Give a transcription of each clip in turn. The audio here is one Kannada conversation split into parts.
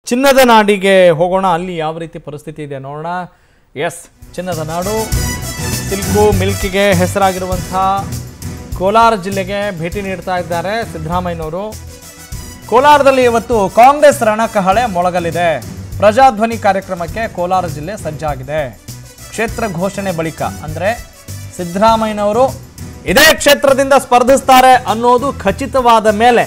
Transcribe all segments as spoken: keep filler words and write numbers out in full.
ಚಿನ್ನದ ನಾಡಿಗೆ ಹೋಗೋಣ, ಅಲ್ಲಿ ಯಾವ ರೀತಿ ಪರಿಸ್ಥಿತಿ ಇದೆ ನೋಡೋಣ. ಎಸ್, ಚಿನ್ನದ ನಾಡು ಸಿಲ್ಕು ಮಿಲ್ಕಿಗೆ ಹೆಸರಾಗಿರುವಂಥ ಕೋಲಾರ ಜಿಲ್ಲೆಗೆ ಭೇಟಿ ನೀಡ್ತಾ ಇದ್ದಾರೆ ಸಿದ್ದರಾಮಯ್ಯನವರು. ಕೋಲಾರದಲ್ಲಿ ಇವತ್ತು ಕಾಂಗ್ರೆಸ್ ರಣಕಹಳೆ ಮೊಳಗಲಿದೆ. ಪ್ರಜಾಧ್ವನಿ ಕಾರ್ಯಕ್ರಮಕ್ಕೆ ಕೋಲಾರ ಜಿಲ್ಲೆ ಸಜ್ಜಾಗಿದೆ. ಕ್ಷೇತ್ರ ಘೋಷಣೆ ಬಳಿಕ ಅಂದರೆ ಸಿದ್ದರಾಮಯ್ಯನವರು ಇದೇ ಕ್ಷೇತ್ರದಿಂದ ಸ್ಪರ್ಧಿಸ್ತಾರೆ ಅನ್ನೋದು ಖಚಿತವಾದ ಮೇಲೆ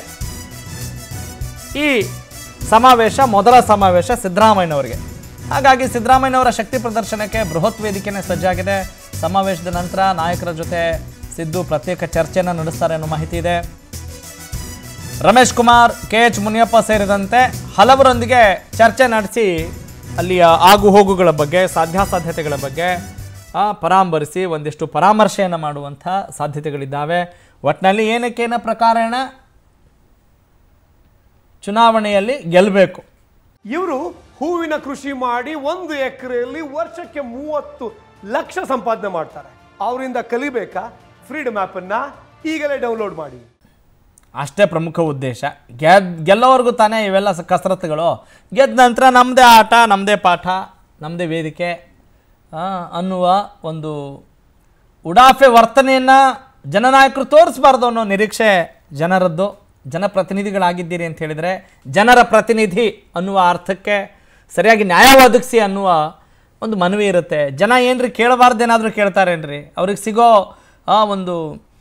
ಈ ಸಮಾವೇಶ ಮೊದಲ ಸಮಾವೇಶ ಸಿದ್ದರಾಮಯ್ಯನವರಿಗೆ. ಹಾಗಾಗಿ ಸಿದ್ದರಾಮಯ್ಯನವರ ಶಕ್ತಿ ಪ್ರದರ್ಶನಕ್ಕೆ ಬೃಹತ್ ವೇದಿಕೆನೇ ಸಜ್ಜಾಗಿದೆ. ಸಮಾವೇಶದ ನಂತರ ನಾಯಕರ ಜೊತೆ ಸಿದ್ದು ಪ್ರತ್ಯೇಕ ಚರ್ಚೆಯನ್ನು ನಡೆಸ್ತಾರೆ ಅನ್ನೋ ಮಾಹಿತಿ ಇದೆ. ರಮೇಶ್ ಕುಮಾರ್, ಕೆ ಎಚ್ ಮುನಿಯಪ್ಪ ಸೇರಿದಂತೆ ಹಲವರೊಂದಿಗೆ ಚರ್ಚೆ ನಡೆಸಿ ಅಲ್ಲಿಯ ಆಗು ಹೋಗುಗಳ ಬಗ್ಗೆ, ಸಾಧ್ಯಾಸಾಧ್ಯತೆಗಳ ಬಗ್ಗೆ ಪರಾಮರ್ಶಿಸಿ ಒಂದಿಷ್ಟು ಪರಾಮರ್ಶೆಯನ್ನು ಮಾಡುವಂಥ ಸಾಧ್ಯತೆಗಳಿದ್ದಾವೆ. ಒಟ್ಟಿನಲ್ಲಿ ಏನಕ್ಕೇನ ಪ್ರಕಾರಣ ಚುನಾವಣೆಯಲ್ಲಿ ಗೆಲ್ಲಬೇಕು. ಇವರು ಹೂವಿನ ಕೃಷಿ ಮಾಡಿ ಒಂದು ಎಕರೆಯಲ್ಲಿ ವರ್ಷಕ್ಕೆ ಮೂವತ್ತು ಲಕ್ಷ ಸಂಪಾದನೆ ಮಾಡ್ತಾರೆ. ಅವರಿಂದ ಕಲಿಬೇಕಾ? ಫ್ರೀಡಮ್ ಆ್ಯಪನ್ನು ಈಗಲೇ ಡೌನ್ಲೋಡ್ ಮಾಡಿ. ಅಷ್ಟೇ ಪ್ರಮುಖ ಉದ್ದೇಶ. ಗೆದ್ ಗೆಲ್ಲೋವರೆಗೂ ತಾನೇ ಇವೆಲ್ಲ ಕಸರತ್ತುಗಳು. ಗೆದ್ದ ನಂತರ ನಮ್ಮದೇ ಆಟ, ನಮ್ಮದೇ ಪಾಠ, ನಮ್ಮದೇ ವೇದಿಕೆ ಅನ್ನುವ ಒಂದು ಉಡಾಫೆ ವರ್ತನೆಯನ್ನು ಜನನಾಯಕರು ತೋರಿಸ್ಬಾರ್ದು ಅನ್ನೋ ನಿರೀಕ್ಷೆ ಜನರದ್ದು. ಜನಪ್ರತಿನಿಧಿಗಳಾಗಿದ್ದೀರಿ ಅಂತ ಹೇಳಿದರೆ ಜನರ ಪ್ರತಿನಿಧಿ ಅನ್ನುವ ಅರ್ಥಕ್ಕೆ ಸರಿಯಾಗಿ ನ್ಯಾಯ ಒದಗಿಸಿ ಅನ್ನುವ ಒಂದು ಮನವಿ ಇರುತ್ತೆ. ಜನ ಏನ್ರಿ ಕೇಳಬಾರ್ದೇನಾದರೂ ಕೇಳ್ತಾರೇನ್ರಿ? ಅವ್ರಿಗೆ ಸಿಗೋ ಆ ಒಂದು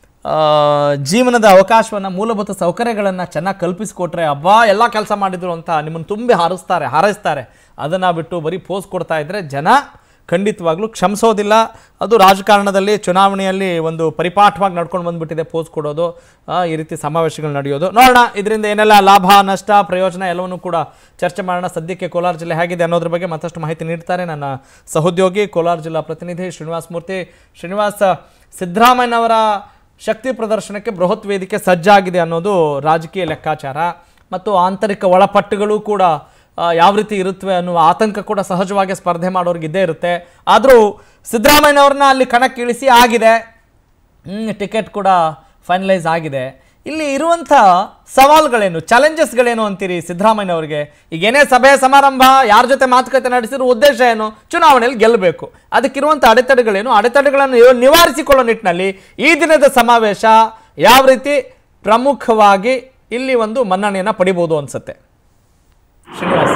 ಜೀವನದ ಅವಕಾಶವನ್ನು, ಮೂಲಭೂತ ಸೌಕರ್ಯಗಳನ್ನು ಚೆನ್ನಾಗಿ ಕಲ್ಪಿಸಿಕೊಟ್ರೆ ಅಬ್ಬಾ ಎಲ್ಲ ಕೆಲಸ ಮಾಡಿದ್ರು ಅಂತ ನಿಮ್ಮನ್ನು ತುಂಬಿ ಹಾರಿಸ್ತಾರೆ ಹಾರೈಸ್ತಾರೆ. ಅದನ್ನು ಬಿಟ್ಟು ಬರೀ ಪೋಸ್ ಕೊಡ್ತಾ ಇದ್ದರೆ ಜನ ಖಂಡಿತವಾಗ್ಲೂ ಕ್ಷಮಿಸೋದಿಲ್ಲ. ಅದು ರಾಜಕಾರಣದಲ್ಲಿ ಚುನಾವಣೆಯಲ್ಲಿ ಒಂದು ಪರಿಪಾಠವಾಗಿ ನಡ್ಕೊಂಡು ಬಂದುಬಿಟ್ಟಿದೆ ಪೋಸ್ ಕೊಡೋದು, ಈ ರೀತಿ ಸಮಾವೇಶಗಳು ನಡೆಯೋದು. ನೋಡೋಣ ಇದರಿಂದ ಏನೆಲ್ಲ ಲಾಭ ನಷ್ಟ ಪ್ರಯೋಜನ ಎಲ್ಲವನ್ನೂ ಕೂಡ ಚರ್ಚೆ ಮಾಡೋಣ. ಸದ್ಯಕ್ಕೆ ಕೋಲಾರ ಜಿಲ್ಲೆ ಹೇಗಿದೆ ಅನ್ನೋದ್ರ ಬಗ್ಗೆ ಮತ್ತಷ್ಟು ಮಾಹಿತಿ ನೀಡ್ತಾರೆ ನನ್ನ ಸಹೋದ್ಯೋಗಿ ಕೋಲಾರ ಜಿಲ್ಲಾ ಪ್ರತಿನಿಧಿ ಶ್ರೀನಿವಾಸ ಮೂರ್ತಿ. ಶ್ರೀನಿವಾಸ, ಸಿದ್ದರಾಮಯ್ಯನವರ ಶಕ್ತಿ ಪ್ರದರ್ಶನಕ್ಕೆ ಬೃಹತ್ ವೇದಿಕೆ ಸಜ್ಜಾಗಿದೆ ಅನ್ನೋದು ರಾಜಕೀಯ ಲೆಕ್ಕಾಚಾರ ಮತ್ತು ಆಂತರಿಕ ಒಳಪಟ್ಟುಗಳು ಕೂಡ ಯಾವ ರೀತಿ ಇರುತ್ತವೆ ಅನ್ನುವ ಆತಂಕ ಕೂಡ ಸಹಜವಾಗಿ ಸ್ಪರ್ಧೆ ಮಾಡೋರಿಗೆ ಇದ್ದೇ ಇರುತ್ತೆ. ಆದರೂ ಸಿದ್ದರಾಮಯ್ಯನವ್ರನ್ನ ಅಲ್ಲಿ ಕಣಕ್ಕಿಳಿಸಿ ಆಗಿದೆ, ಟಿಕೆಟ್ ಕೂಡ ಫೈನಲೈಸ್ ಆಗಿದೆ. ಇಲ್ಲಿ ಇರುವಂಥ ಸವಾಲುಗಳೇನು, ಚಾಲೆಂಜಸ್ಗಳೇನು ಅಂತೀರಿ ಸಿದ್ದರಾಮಯ್ಯನವ್ರಿಗೆ? ಈಗ ಏನೇ ಸಭೆ ಸಮಾರಂಭ, ಯಾರ ಜೊತೆ ಮಾತುಕತೆ ನಡೆಸಿರೋ ಉದ್ದೇಶ ಏನು? ಚುನಾವಣೆಯಲ್ಲಿ ಗೆಲ್ಲಬೇಕು. ಅದಕ್ಕಿರುವಂಥ ಅಡೆತಡೆಗಳೇನು? ಅಡೆತಡೆಗಳನ್ನು ನಿವಾರಿಸಿಕೊಳ್ಳೋ ನಿಟ್ಟಿನಲ್ಲಿ ಈ ದಿನದ ಸಮಾವೇಶ ಯಾವ ರೀತಿ ಪ್ರಮುಖವಾಗಿ ಇಲ್ಲಿ ಒಂದು ಮನ್ನಣೆಯನ್ನು ಪಡಿಬೋದು ಅನ್ಸುತ್ತೆ? ಶ್ರೀನಿವಾಸ್,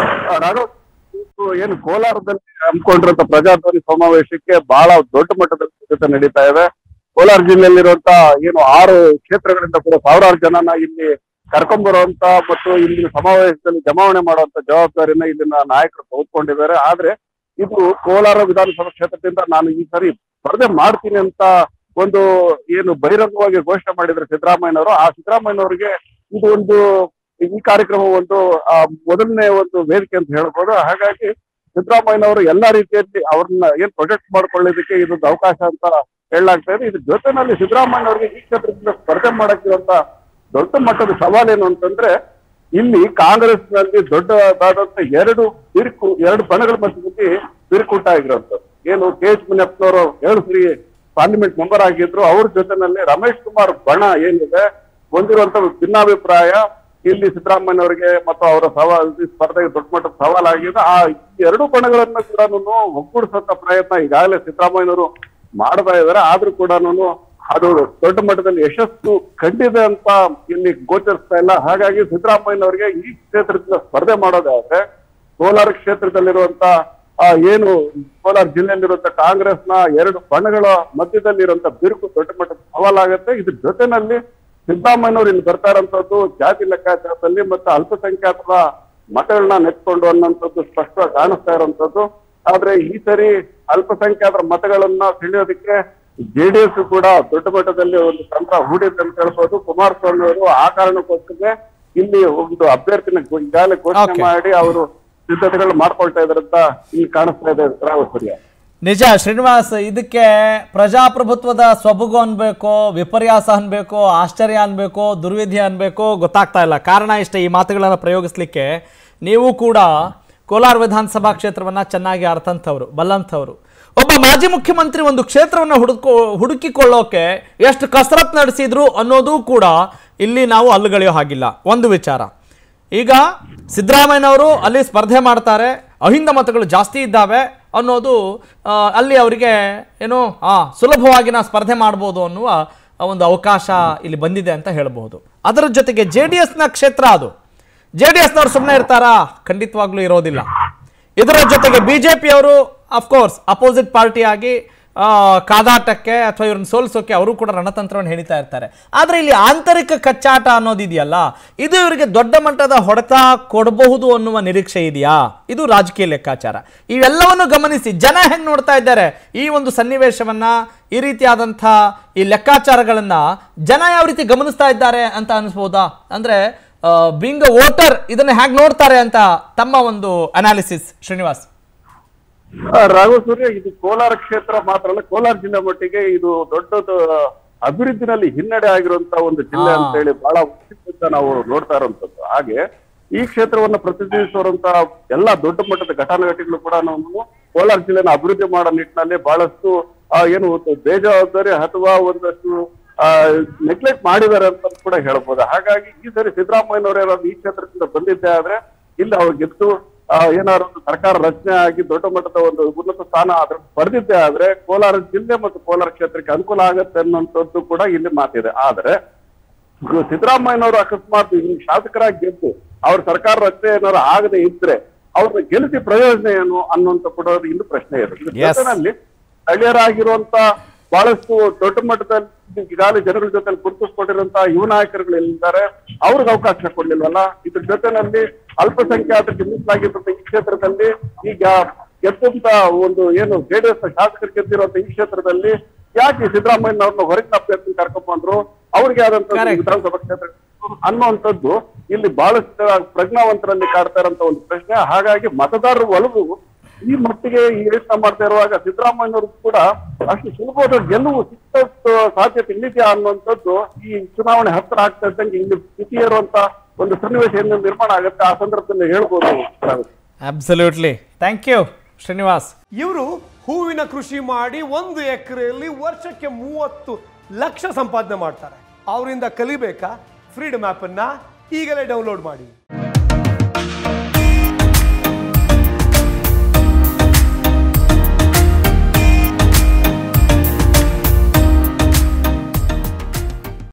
ಏನು ಕೋಲಾರದಲ್ಲಿ ಹಮ್ಮಿಕೊಂಡಿರುವಂತ ಪ್ರಜಾಧ್ವನಿ ಸಮಾವೇಶಕ್ಕೆ ಬಹಳ ದೊಡ್ಡ ಮಟ್ಟದಲ್ಲಿ ಸಿದ್ಧತೆ ನಡೀತಾ ಇದೆ. ಕೋಲಾರ ಜಿಲ್ಲೆಯಲ್ಲಿರುವಂತ ಏನು ಆರು ಕ್ಷೇತ್ರಗಳಿಂದ ಕೂಡ ಸಾವಿರಾರು ಜನನ ಇಲ್ಲಿ ಕರ್ಕೊಂಡ್ಬರುವಂತ ಮತ್ತು ಇಲ್ಲಿ ಸಮಾವೇಶದಲ್ಲಿ ಜಮಾವಣೆ ಮಾಡುವಂತ ಜವಾಬ್ದಾರಿನ ಇಲ್ಲಿನ ನಾಯಕರು ತೆಗೆದುಕೊಂಡಿದ್ದಾರೆ. ಆದ್ರೆ ಇದು ಕೋಲಾರ ವಿಧಾನಸಭಾ ಕ್ಷೇತ್ರದಿಂದ ನಾನು ಈ ಸರಿ ಸ್ಪರ್ಧೆ ಮಾಡ್ತೀನಿ ಅಂತ ಒಂದು ಏನು ಬಹಿರಂಗವಾಗಿ ಘೋಷಣೆ ಮಾಡಿದ್ರೆ ಸಿದ್ದರಾಮಯ್ಯನವರು, ಆ ಸಿದ್ದರಾಮಯ್ಯನವರಿಗೆ ಇದು ಒಂದು ಈ ಕಾರ್ಯಕ್ರಮ ಒಂದು ಆ ಮೊದಲನೇ ಒಂದು ವೇದಿಕೆ ಅಂತ ಹೇಳ್ಬೋದು. ಹಾಗಾಗಿ ಸಿದ್ದರಾಮಯ್ಯನವರು ಎಲ್ಲಾ ರೀತಿಯಲ್ಲಿ ಅವ್ರನ್ನ ಏನ್ ಪ್ರೊಜೆಕ್ಟ್ ಮಾಡ್ಕೊಳ್ಳೋದಕ್ಕೆ ಇದೊಂದು ಅವಕಾಶ ಅಂತ ಹೇಳಲಾಗ್ತಾ ಇದೆ. ಇದ್ರ ಜೊತೆನಲ್ಲಿ ಸಿದ್ದರಾಮಯ್ಯನವರಿಗೆ ಈ ಕ್ಷೇತ್ರದಿಂದ ಸ್ಪರ್ಧೆ ಮಾಡಕ್ಕಿರುವಂತ ದೊಡ್ಡ ಮಟ್ಟದ ಸವಾಲೇನು ಅಂತಂದ್ರೆ, ಇಲ್ಲಿ ಕಾಂಗ್ರೆಸ್ ನಲ್ಲಿ ದೊಡ್ಡದಾದಂತ ಎರಡು ಬಿರುಕು ಎರಡು ಬಣಗಳ ಮಧ್ಯದಲ್ಲಿ ಬಿರುಕೂಟ ಆಗಿರುವಂತದ್ದು. ಏನು ಕೆ ಎಚ್ ಮುನಿಯಪ್ಪನವರು ಏಳು ಸರಿ ಪಾರ್ಲಿಮೆಂಟ್ ಮೆಂಬರ್ ಆಗಿದ್ರು, ಅವ್ರ ಜೊತೆನಲ್ಲಿ ರಮೇಶ್ ಕುಮಾರ್ ಬಣ ಏನಿದೆ ಹೊಂದಿರುವಂತ ಭಿನ್ನಾಭಿಪ್ರಾಯ ಇಲ್ಲಿ ಸಿದ್ದರಾಮಯ್ಯನವರಿಗೆ ಮತ್ತು ಅವರ ಸವಾಲ್ ಸ್ಪರ್ಧೆಗೆ ದೊಡ್ಡ ಮಟ್ಟದ ಸವಾಲಾಗಿದೆ. ಆ ಎರಡು ಬಣಗಳನ್ನ ಕೂಡ ಒಗ್ಗೂಡಿಸುವಂತ ಪ್ರಯತ್ನ ಈಗಾಗಲೇ ಸಿದ್ದರಾಮಯ್ಯನವರು ಮಾಡ್ತಾ ಇದ್ದಾರೆ. ಆದ್ರೂ ಕೂಡ ಅದು ದೊಡ್ಡ ಮಟ್ಟದಲ್ಲಿ ಯಶಸ್ಸು ಕಂಡಿದೆ ಅಂತ ಇಲ್ಲಿ ಗೋಚರಿಸ್ತಾ ಇಲ್ಲ. ಹಾಗಾಗಿ ಸಿದ್ದರಾಮಯ್ಯನವರಿಗೆ ಈ ಕ್ಷೇತ್ರದಿಂದ ಸ್ಪರ್ಧೆ ಮಾಡೋದಾದ್ರೆ ಕೋಲಾರ ಕ್ಷೇತ್ರದಲ್ಲಿರುವಂತ ಆ ಏನು ಕೋಲಾರ ಜಿಲ್ಲೆಯಲ್ಲಿರುವಂತ ಕಾಂಗ್ರೆಸ್ನ ಎರಡು ಬಣಗಳ ಮಧ್ಯದಲ್ಲಿರುವಂತ ಬಿರುಕು ದೊಡ್ಡ ಮಟ್ಟದ ಸವಾಲಾಗುತ್ತೆ. ಇದ್ರ ಜೊತೆನಲ್ಲಿ ಸಿದ್ದರಾಮಯ್ಯನವರು ಇಲ್ಲಿ ಬರ್ತಾ ಇರೋಂಥದ್ದು ಜಾತಿ ಲೆಕ್ಕಾಚಾರದಲ್ಲಿ ಮತ್ತು ಅಲ್ಪಸಂಖ್ಯಾತರ ಮತಗಳನ್ನ ನೆಚ್ಕೊಂಡು ಅನ್ನೋಂಥದ್ದು ಸ್ಪಷ್ಟವಾಗಿ ಕಾಣಿಸ್ತಾ ಇರುವಂತದ್ದು. ಆದ್ರೆ ಈ ಸರಿ ಅಲ್ಪಸಂಖ್ಯಾತರ ಮತಗಳನ್ನ ಸೆಳೆಯೋದಕ್ಕೆ ಜೆಡಿಎಸ್ ಕೂಡ ದೊಡ್ಡ ಮಟ್ಟದಲ್ಲಿ ಒಂದು ತಂತ್ರ ಹೂಡಿದೆ ಅಂತ ಹೇಳ್ಬೋದು. ಕುಮಾರಸ್ವಾಮಿ ಅವರು ಆ ಕಾರಣಕ್ಕೋಸ್ಕರ ಇಲ್ಲಿ ಒಂದು ಅಭ್ಯರ್ಥಿನ ಈಗಾಗಲೇ ಘೋಷಣೆ ಮಾಡಿ ಅವರು ಸಿದ್ಧತೆಗಳು ಮಾಡ್ಕೊಳ್ತಾ ಇದಾರೆ ಅಂತ ಇಲ್ಲಿ ಕಾಣಿಸ್ತಾ ಇದೆ. ರಾವಸೂರ್ಯ, ನಿಜ ಶ್ರೀನಿವಾಸ್, ಇದಕ್ಕೆ ಪ್ರಜಾಪ್ರಭುತ್ವದ ಸೊಬಗು ಅನ್ಬೇಕು, ವಿಪರ್ಯಾಸ ಅನ್ಬೇಕು, ಆಶ್ಚರ್ಯ ಅನ್ಬೇಕು, ದುರ್ವಿಧಿ ಅನ್ಬೇಕು, ಗೊತ್ತಾಗ್ತಾ ಇಲ್ಲ. ಕಾರಣ ಇಷ್ಟೇ, ಈ ಮಾತುಗಳನ್ನು ಪ್ರಯೋಗಿಸ್ಲಿಕ್ಕೆ ನೀವು ಕೂಡ ಕೋಲಾರ ವಿಧಾನಸಭಾ ಕ್ಷೇತ್ರವನ್ನ ಚೆನ್ನಾಗಿ ಅರ್ಥಂಥವ್ರು, ಬಲ್ಲಂಥವ್ರು. ಒಬ್ಬ ಮಾಜಿ ಮುಖ್ಯಮಂತ್ರಿ ಒಂದು ಕ್ಷೇತ್ರವನ್ನು ಹುಡುಕೋ ಹುಡುಕಿಕೊಳ್ಳೋಕೆ ಎಷ್ಟು ಕಸರತ್ತು ನಡೆಸಿದ್ರು ಅನ್ನೋದು ಕೂಡ ಇಲ್ಲಿ ನಾವು ಅಲ್ಲುಗಳೆಯೋ ಹಾಗಿಲ್ಲ. ಒಂದು ವಿಚಾರ, ಈಗ ಸಿದ್ದರಾಮಯ್ಯನವರು ಅಲ್ಲಿ ಸ್ಪರ್ಧೆ ಮಾಡ್ತಾರೆ, ಅಹಿಂದ ಮತಗಳು ಜಾಸ್ತಿ ಇದ್ದಾವೆ ಅನ್ನೋದು ಅಲ್ಲಿ ಅವರಿಗೆ ಏನು ಆ ಸುಲಭವಾಗಿ ನಾವು ಸ್ಪರ್ಧೆ ಮಾಡ್ಬೋದು ಅನ್ನುವ ಒಂದು ಅವಕಾಶ ಇಲ್ಲಿ ಬಂದಿದೆ ಅಂತ ಹೇಳ್ಬೋದು. ಅದರ ಜೊತೆಗೆ ಜೆ ಡಿ ಎಸ್ನ ಕ್ಷೇತ್ರ ಅದು. ಜೆ ಡಿ ಎಸ್ನವ್ರು ಸುಮ್ಮನೆ ಇರ್ತಾರಾ? ಖಂಡಿತವಾಗ್ಲೂ ಇರೋದಿಲ್ಲ. ಇದರ ಜೊತೆಗೆ ಬಿ ಜೆ ಪಿಯವರು ಅಫ್ಕೋರ್ಸ್ ಅಪೋಸಿಟ್ ಪಾರ್ಟಿಯಾಗಿ ಕಾದಾಟಕ್ಕೆ ಅಥವಾ ಇವ್ರನ್ನ ಸೋಲಿಸೋಕೆ ಅವರು ಕೂಡ ರಣತಂತ್ರವನ್ನು ಹೆಣಿತಾ ಇರ್ತಾರೆ. ಆದರೆ ಇಲ್ಲಿ ಆಂತರಿಕ ಕಚ್ಚಾಟ ಅನ್ನೋದಿದೆಯಲ್ಲ, ಇದು ಇವರಿಗೆ ದೊಡ್ಡ ಮಟ್ಟದ ಹೊಡೆತ ಕೊಡಬಹುದು ಅನ್ನುವ ನಿರೀಕ್ಷೆ ಇದೆಯಾ? ಇದು ರಾಜಕೀಯ ಲೆಕ್ಕಾಚಾರ. ಇವೆಲ್ಲವನ್ನು ಗಮನಿಸಿ ಜನ ಹೆಂಗೆ ನೋಡ್ತಾ ಇದ್ದಾರೆ ಈ ಒಂದು ಸನ್ನಿವೇಶವನ್ನ, ಈ ರೀತಿಯಾದಂಥ ಈ ಲೆಕ್ಕಾಚಾರಗಳನ್ನ ಜನ ಯಾವ ರೀತಿ ಗಮನಿಸ್ತಾ ಇದ್ದಾರೆ ಅಂತ ಅನಿಸ್ಬೋದಾ? ಅಂದ್ರೆ ಬೀಂಗ್ ಅ ವೋಟರ್ ಇದನ್ನ ಹೇಗೆ ನೋಡ್ತಾರೆ ಅಂತ ತಮ್ಮ ಒಂದು ಅನಾಲಿಸಿಸ್ ಶ್ರೀನಿವಾಸ್. ರಾಘವ ಸೂರ್ಯ, ಇದು ಕೋಲಾರ ಕ್ಷೇತ್ರ ಮಾತ್ರ ಅಲ್ಲ, ಕೋಲಾರ ಜಿಲ್ಲೆ ಮಟ್ಟಿಗೆ ಇದು ದೊಡ್ಡದು ಅಭಿವೃದ್ಧಿನಲ್ಲಿ ಹಿನ್ನಡೆ ಆಗಿರುವಂತ ಒಂದು ಜಿಲ್ಲೆ ಅಂತ ಹೇಳಿ ಬಹಳ ಉಚಿತ ನಾವು ನೋಡ್ತಾ ಇರುವಂತದ್ದು. ಹಾಗೆ ಈ ಕ್ಷೇತ್ರವನ್ನ ಪ್ರತಿನಿಧಿಸುವಂತ ಎಲ್ಲಾ ದೊಡ್ಡ ಮಟ್ಟದ ಘಟಾನುಘಟಿಗಳು ಕೂಡ ನಾವು ಕೋಲಾರ ಜಿಲ್ಲೆನ ಅಭಿವೃದ್ಧಿ ಮಾಡೋ ನಿಟ್ಟಿನಲ್ಲಿ ಬಹಳಷ್ಟು ಏನು ಬೇಜವಾಬ್ದಾರಿ ಅಥವಾ ಒಂದಷ್ಟು ಆ ನೆಗ್ಲೆಕ್ಟ್ ಮಾಡಿದ್ದಾರೆ ಅಂತ ಕೂಡ ಹೇಳ್ಬೋದು. ಹಾಗಾಗಿ ಈ ಸರಿ ಸಿದ್ದರಾಮಯ್ಯನವರೇನಾದ್ರು ಈ ಕ್ಷೇತ್ರದಿಂದ ಬಂದಿದ್ದೆ ಆದ್ರೆ ಇಲ್ಲಿ ಅವ್ರು ಗೆದ್ದು ಏನಾದ್ರು ಒಂದು ಸರ್ಕಾರ ರಚನೆ ಆಗಿ ದೊಡ್ಡ ಮಟ್ಟದ ಒಂದು ಉನ್ನತ ಸ್ಥಾನ ಅದ್ರ ಪಡೆದಿದ್ದೆ ಆದ್ರೆ ಕೋಲಾರ ಜಿಲ್ಲೆ ಮತ್ತು ಕೋಲಾರ ಕ್ಷೇತ್ರಕ್ಕೆ ಅನುಕೂಲ ಆಗತ್ತೆ ಅನ್ನುವಂಥದ್ದು ಕೂಡ ಇಲ್ಲಿ ಮಾತಿದೆ. ಆದ್ರೆ ಸಿದ್ದರಾಮಯ್ಯನವರು ಅಕಸ್ಮಾತ್ ಶಾಸಕರಾಗಿ ಗೆದ್ದು ಅವ್ರ ಸರ್ಕಾರ ರಚನೆ ಏನಾದ್ರು ಆಗದೆ ಇದ್ರೆ ಅವ್ರನ್ನ ಗೆಲ್ಲಿಸಿ ಪ್ರಯೋಜನ ಏನು ಅನ್ನುವಂತ ಕೂಡ ಇನ್ನು ಪ್ರಶ್ನೆ ಇದೆ. ಜೊತೆನಲ್ಲಿ ಸ್ಥಳೀಯರಾಗಿರುವಂತ ಬಹಳಷ್ಟು ದೊಡ್ಡ ಮಟ್ಟದಲ್ಲಿ ಈಗಾಗಲೇ ಜನಗಳ ಜೊತೆ ಗುರುತಿಸ್ಕೊಂಡಿರುವಂತಹ ಯುವ ನಾಯಕರುಗಳು ಎಲ್ಲಿದ್ದಾರೆ ಅವ್ರಿಗೆ ಅವಕಾಶ ಕೊಡ್ಲಿಲ್ವಲ್ಲ. ಇದ್ರ ಜೊತೆನಲ್ಲಿ ಅಲ್ಪಸಂಖ್ಯಾತರಿಗೆ ಮೀಸಲಾಗಿರುವಂತ ಈ ಕ್ಷೇತ್ರದಲ್ಲಿ ಈಗ ಗೆದ್ದಂತ ಒಂದು ಏನು ಜೆಡಿಎಸ್ ಶಾಸಕರು ಗೆದ್ದಿರುವಂತ ಈ ಕ್ಷೇತ್ರದಲ್ಲಿ ಯಾಕೆ ಸಿದ್ದರಾಮಯ್ಯನವ್ರನ್ನ ಹೊರಗಿನ ಅಭ್ಯರ್ಥಿ ಕರ್ಕೊಂಡ್ಬಂದ್ರು, ಅವ್ರಿಗೆ ಆದಂತ ವಿಧಾನಸಭಾ ಕ್ಷೇತ್ರ ಅನ್ನುವಂಥದ್ದು ಇಲ್ಲಿ ಬಹಳಷ್ಟು ಪ್ರಜ್ಞಾವಂತರಲ್ಲಿ ಕಾಡ್ತಾ ಇರುವಂತ ಒಂದು ಪ್ರಶ್ನೆ. ಹಾಗಾಗಿ ಮತದಾರರ ಒಲವು ಈ ಮಟ್ಟಿಗೆ ಈ ಯೋಚನೆ ಮಾಡ್ತಾ ಇರುವಾಗ ಸಿದ್ದರಾಮಯ್ಯನವರು ಕೂಡ ಅಷ್ಟು ಸುಲಭವಾದ ಗೆಲುವು ಸಿಕ್ಕ ಸಾಧ್ಯತೆ ಇಲ್ಲಿದೆಯಾ ಅನ್ನುವಂಥದ್ದು ಈ ಚುನಾವಣೆ ಹತ್ತಿರ ಆಗ್ತಾ ಇದ್ದಂಗೆ ಇಲ್ಲಿ ಸ್ಥಿತಿ ಇರುವಂತ ಒಂದು ಸನ್ನಿವೇಶ ಏನು ನಿರ್ಮಾಣ ಆಗುತ್ತೆ ಆ ಸಂದರ್ಭದಲ್ಲಿ ಹೇಳ್ಬೋದು. Absolutely, thank you Srinivas. ಇವರು ಹೂವಿನ ಕೃಷಿ ಮಾಡಿ ಒಂದು ಎಕರೆಯಲ್ಲಿ ವರ್ಷಕ್ಕೆ ಮೂವತ್ತು ಲಕ್ಷ ಸಂಪಾದನೆ ಮಾಡ್ತಾರೆ. ಅವರಿಂದ ಕಲಿಬೇಕಾ? ಫ್ರೀಡಮ್ ಆಪ್ ಅನ್ನ ಈಗಲೇ ಡೌನ್ಲೋಡ್ ಮಾಡಿ.